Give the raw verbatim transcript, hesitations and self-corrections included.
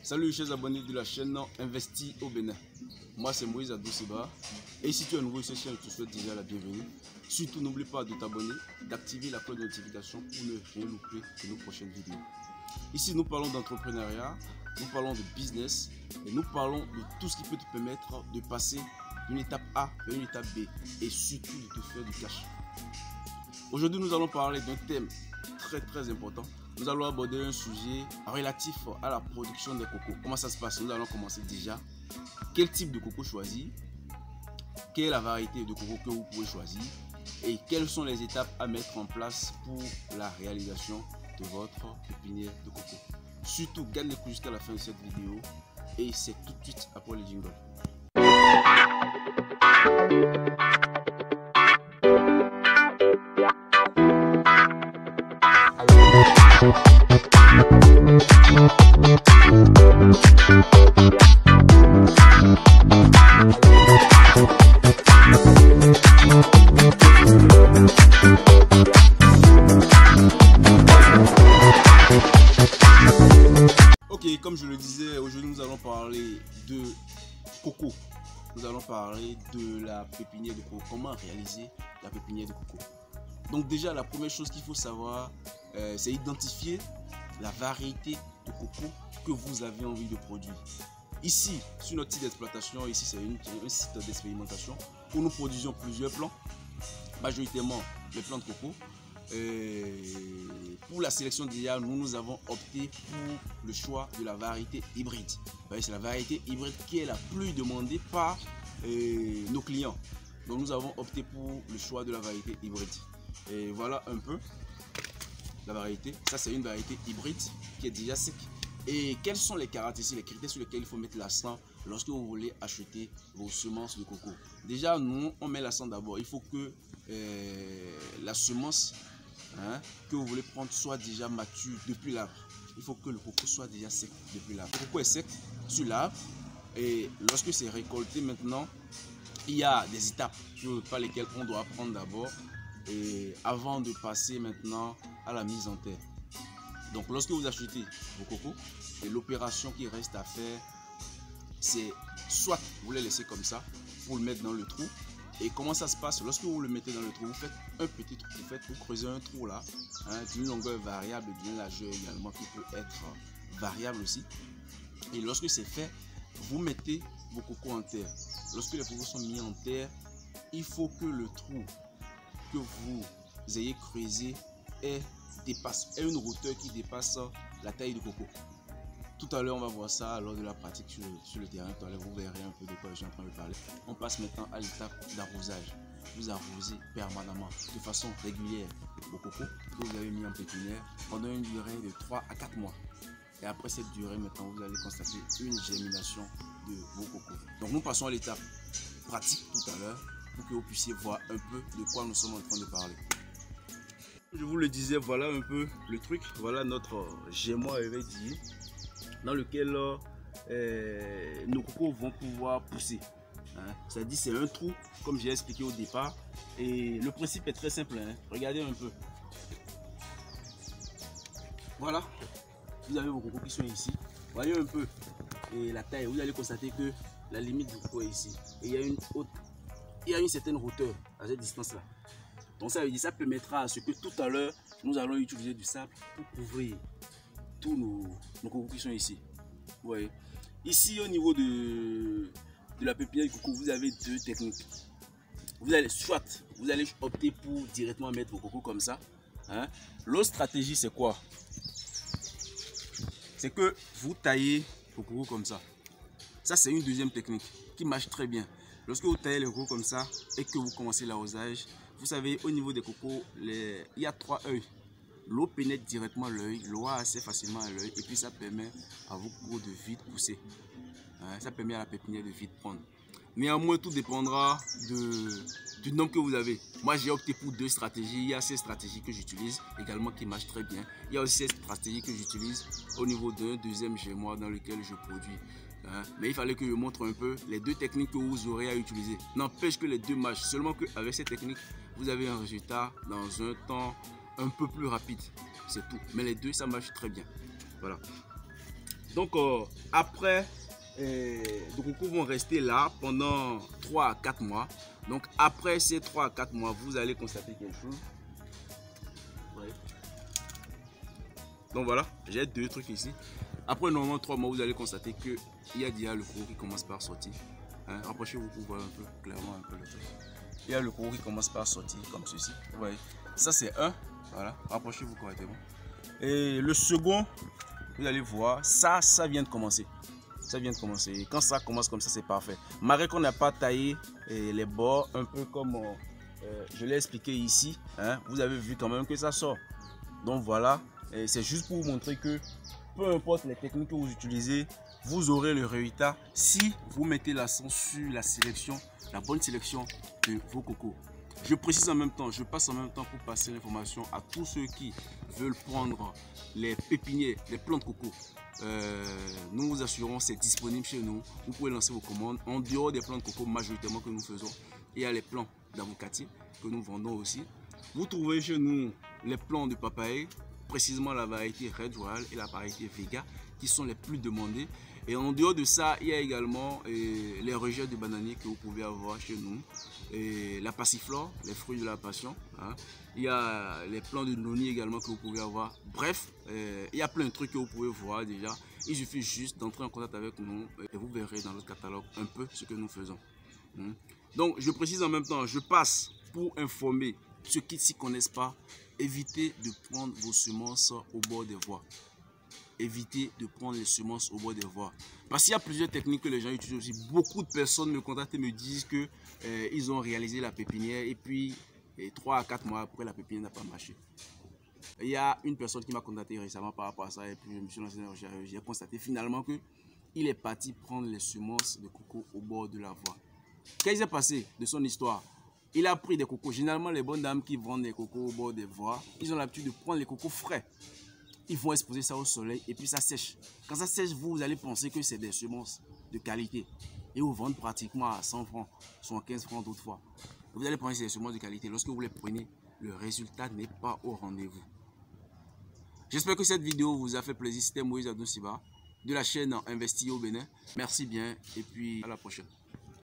Salut chers abonnés de la chaîne Investi au Bénin. Moi c'est Moïse Adouciba. Et si tu es nouveau sur cette chaîne, je te souhaite déjà la bienvenue. Surtout n'oublie pas de t'abonner, d'activer la cloche de notification pour ne rien louper de nos prochaines vidéos. Ici nous parlons d'entrepreneuriat, nous parlons de business et nous parlons de tout ce qui peut te permettre de passer d'une étape A vers une étape B et surtout de te faire du cash. Aujourd'hui nous allons parler d'un thème très très important. Nous allons aborder un sujet relatif à la production des cocos. Comment ça se passe? Nous allons commencer déjà. Quel type de coco choisir? Quelle est la variété de coco que vous pouvez choisir? Et quelles sont les étapes à mettre en place pour la réalisation de votre pépinière de coco? Surtout, garde les coups jusqu'à la fin de cette vidéo. Et c'est tout de suite après le jingle. Ok, comme je le disais, aujourd'hui nous allons parler de coco. Nous allons parler de la pépinière de coco. Comment réaliser la pépinière de coco? Donc déjà, la première chose qu'il faut savoir, euh, c'est identifier la variété de coco que vous avez envie de produire. Ici, sur notre site d'exploitation, ici c'est un site d'expérimentation où nous produisons plusieurs plants, majoritairement les plants de coco. Et pour la sélection déjà, nous, nous avons opté pour le choix de la variété hybride. C'est la variété hybride qui est la plus demandée par euh, nos clients. Donc nous avons opté pour le choix de la variété hybride. Et voilà un peu la variété. Ça c'est une variété hybride qui est déjà sec. Et quelles sont les caractéristiques, les critères sur lesquels il faut mettre l'accent lorsque vous voulez acheter vos semences de coco? Déjà, nous, on met l'accent d'abord. Il faut que euh, la semence hein, que vous voulez prendre soit déjà mature depuis l'arbre. Il faut que le coco soit déjà sec depuis l'arbre. Le coco est sec sur l'arbre. Et lorsque c'est récolté maintenant, il y a des étapes par lesquelles on doit prendre d'abord et avant de passer maintenant à la mise en terre. Donc lorsque vous achetez vos cocos, l'opération qui reste à faire, c'est soit vous les laissez comme ça pour le mettre dans le trou. Et comment ça se passe? Lorsque vous le mettez dans le trou, vous faites un petit trou, vous faites, vous creusez un trou là, hein, d'une longueur variable, d'une largeur également qui peut être variable aussi. Et lorsque c'est fait, vous mettez vos cocos en terre. Lorsque les cocos sont mis en terre, il faut que le trou que vous ayez creusé ait dépasse ait une hauteur qui dépasse la taille du coco. Tout à l'heure on va voir ça lors de la pratique sur le, sur le terrain. Tout à l'heure vous verrez un peu de quoi je suis en train de parler. On passe maintenant à l'étape d'arrosage. Vous arrosez permanemment de façon régulière vos cocos que vous avez mis en pépinière pendant une durée de trois à quatre mois. Et après cette durée maintenant vous allez constater une germination de vos cocos. Donc nous passons à l'étape pratique tout à l'heure pour que vous puissiez voir un peu de quoi nous sommes en train de parler. Je vous le disais, voilà un peu le truc. Voilà notre gémois éradié dans lequel euh, nos cocos vont pouvoir pousser. Hein. C'est-à-dire c'est un trou, comme j'ai expliqué au départ. Et le principe est très simple. Hein. Regardez un peu. Voilà. Vous avez vos cocos qui sont ici. Voyez un peu et la taille. Vous allez constater que la limite du coco est ici. Et il y a une haute, il y a une certaine hauteur à cette distance-là. Donc ça veut dire ça permettra à ce que tout à l'heure nous allons utiliser du sable pour couvrir tous nos, nos cocos qui sont ici. Vous voyez. Ici au niveau de, de la pépinière du coco, vous avez deux techniques. Vous allez soit vous allez opter pour directement mettre vos cocos comme ça. Hein. L'autre stratégie c'est quoi? C'est que vous taillez vos cocos comme ça. Ça c'est une deuxième technique qui marche très bien. Lorsque vous taillez les cocos comme ça et que vous commencez l'arrosage, vous savez, au niveau des cocos, les... il y a trois œils. L'eau pénètre directement l'œil, l'eau assez facilement à l'œil et puis ça permet à vos cocos de vite pousser. Hein, ça permet à la pépinière de vite prendre. Néanmoins, tout dépendra de, du nombre que vous avez. Moi, j'ai opté pour deux stratégies. Il y a ces stratégies que j'utilise également qui marchent très bien. Il y a aussi ces stratégies que j'utilise au niveau d'un deuxième gémois dans lequel je produis. Hein? Mais il fallait que je montre un peu les deux techniques que vous aurez à utiliser. N'empêche que les deux marchent. Seulement qu'avec ces techniques, vous avez un résultat dans un temps un peu plus rapide. C'est tout. Mais les deux, ça marche très bien. Voilà. Donc euh, après, euh, les cocos vont rester là pendant trois à quatre mois. Donc après ces trois à quatre mois, vous allez constater quelque chose. Ouais. Donc voilà, j'ai deux trucs ici. Après normalement trois mois, vous allez constater que il y a déjà le coco qui commence par sortir. Hein, rapprochez-vous pour voir un peu clairement un peu le truc. Il y a le coco qui commence par sortir comme ceci. Vous voyez, ça c'est un. Voilà, rapprochez-vous correctement. Et le second, vous allez voir, ça, ça vient de commencer. Ça vient de commencer. Et quand ça commence comme ça, c'est parfait. Malgré qu'on n'a pas taillé eh, les bords, un peu comme euh, je l'ai expliqué ici, hein, vous avez vu quand même que ça sort. Donc voilà, c'est juste pour vous montrer que peu importe les techniques que vous utilisez, vous aurez le résultat si vous mettez l'accent sur la sélection, la bonne sélection de vos cocos. Je précise en même temps, je passe en même temps pour passer l'information à tous ceux qui veulent prendre les pépiniers, les plants de coco. Euh, nous vous assurons c'est disponible chez nous. Vous pouvez lancer vos commandes. En dehors des plants de coco majoritairement que nous faisons, il y a les plants d'avocatier que nous vendons aussi. Vous trouvez chez nous les plants de papaye, précisément la variété Red Royal et la variété Vega qui sont les plus demandés. Et en dehors de ça, il y a également euh, les rejets de bananiers que vous pouvez avoir chez nous. Et la passiflore, les fruits de la passion. Hein. Il y a les plants de noni également que vous pouvez avoir. Bref, euh, il y a plein de trucs que vous pouvez voir déjà. Il suffit juste d'entrer en contact avec nous et vous verrez dans notre catalogue un peu ce que nous faisons. Hein. Donc, je précise en même temps, je passe pour informer ceux qui ne s'y connaissent pas. Évitez de prendre vos semences au bord des voies. Évitez de prendre les semences au bord des voies. Parce qu'il y a plusieurs techniques que les gens utilisent aussi. Beaucoup de personnes me contactent et me disent qu'ils euh, ont réalisé la pépinière et puis trois à quatre mois après, la pépinière n'a pas marché. Il y a une personne qui m'a contacté récemment par rapport à ça et puis je me suis lancé dans la recherche. J'ai constaté finalement qu'il est parti prendre les semences de coco au bord de la voie. Qu'est-ce qui s'est passé de son histoire? Il a pris des cocos. Généralement, les bonnes dames qui vendent des cocos au bord des voies, ils ont l'habitude de prendre les cocos frais. Ils vont exposer ça au soleil et puis ça sèche. Quand ça sèche, vous, vous allez penser que c'est des semences de qualité. Et vous vendez pratiquement à cent francs, soixante-quinze francs d'autres fois. Vous allez penser que c'est des semences de qualité. Lorsque vous les prenez, le résultat n'est pas au rendez-vous. J'espère que cette vidéo vous a fait plaisir. C'était Moïse Adousiba de la chaîne Investir au Bénin. Merci bien et puis à la prochaine.